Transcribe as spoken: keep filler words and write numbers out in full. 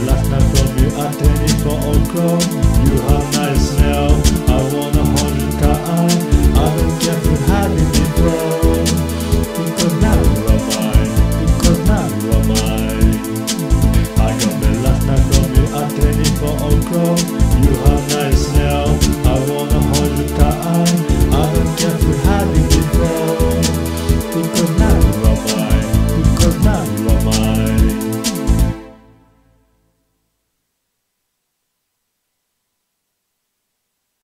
last night from you at twenty-four o'clock. You have nice smell, I want a hundred car. I don't care if you had it before, because now you are mine, because now you are mine. I got the last night from you at twenty-four o'clock. You have